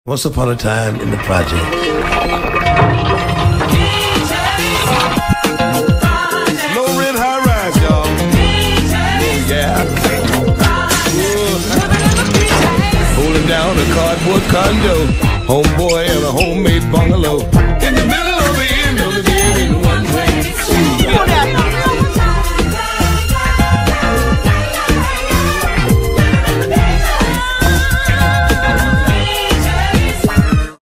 Once upon a time in the project. Low rent, high rise, y'all. Yeah. Holding down a cardboard condo, homeboy in a homemade bungalow.